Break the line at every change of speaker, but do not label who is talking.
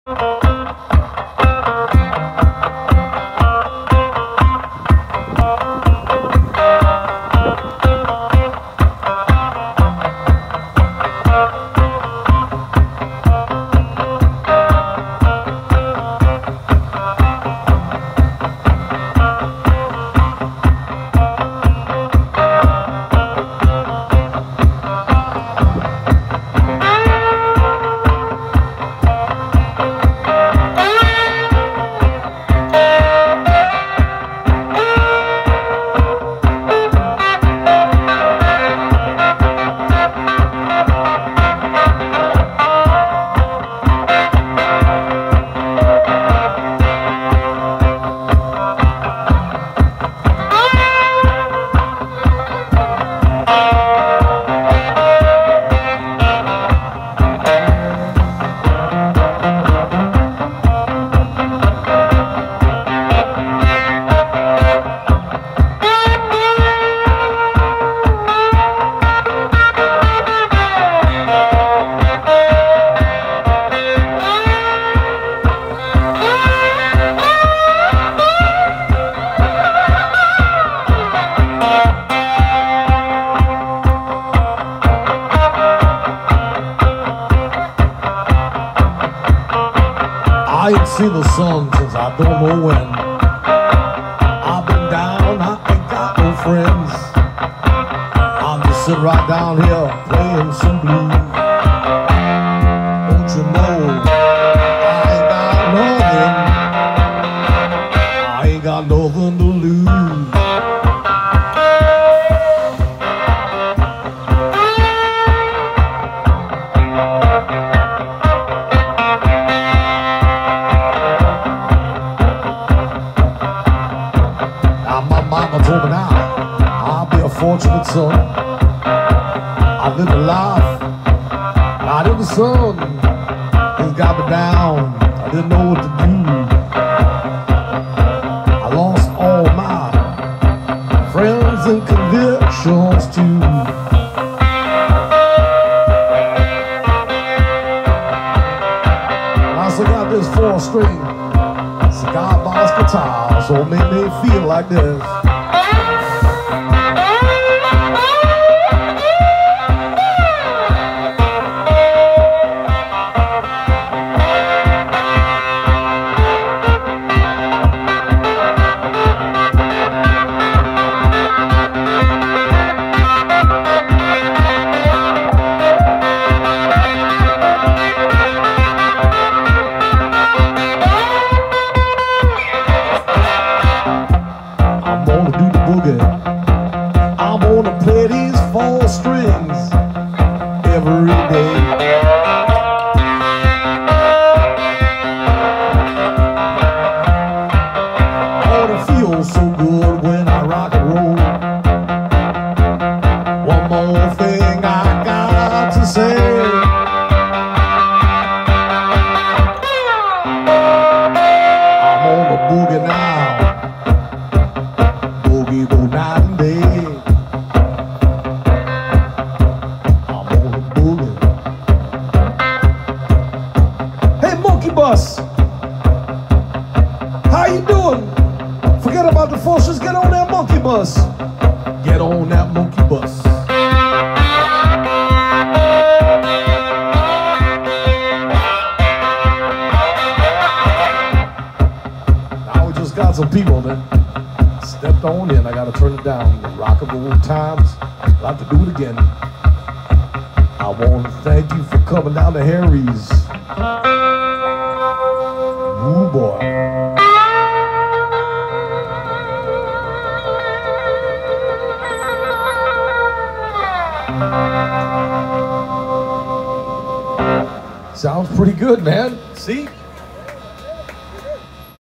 I ain't seen the sun since I don't know when. I've been down, I ain't got no friends. I'm just sitting right down here playing some blues. Don't you know, I ain't got nothing. I ain't got nothing to lose. Mama told me now I'll be a fortunate son. I live a life out in the sun. It got me down, I didn't know what to do. I lost all my friends and convictions too. I still got this 4-string cigar box guitar, so it made me feel like this. I'm gonna play these 4 strings every day. Oh, it feels so good when I rock and roll. One more thing I got to say. I'm on the boogie now. Boogie go night and day. I'm on the boogie. Hey, Monkey Bus, how you doing? Forget about the forces. Get on that monkey bus. Get on that monkey bus. Now we just got some people that stepped on in. I gotta turn it down. Rock and roll times. I'll have to do it again. I want to thank you for coming down to Harry's. Ooh boy. Sounds pretty good, man. See?